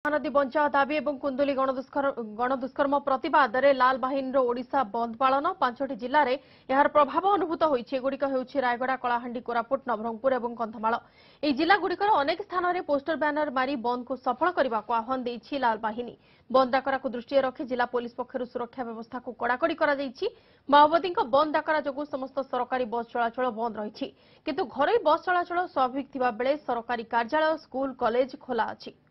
महानदी बंचाओ दाबी और कुंदुली गणदुष्कर्म प्रतिवाद में लाल बाहिनी ओडिशा बंद पालन 5टी जिले में यार प्रभाव अनुभूत होगुड़िक रायगड़ा कलाहांडी कोरापुट नवरंगपुर और कंधमाल यह जिलागुड़िकर अनेक स्थान में पोस्टर बैनर मारी बंद को सफल करने को आह्वान देछि लाल बाहिनी। बंद डाकरा को दृष्टि रखी जिला पुलिस पक्षर सुरक्षा व्यवस्था को कड़ाकड़ी माओवादी बंद डाकरा जो समस्त सरकारी बस चलाचल बंद रही किंतु घरोई बस चलाचल स्वाभाविक थिबा बेले सरकारी कार्यालय स्कूल कॉलेज खोला अछि।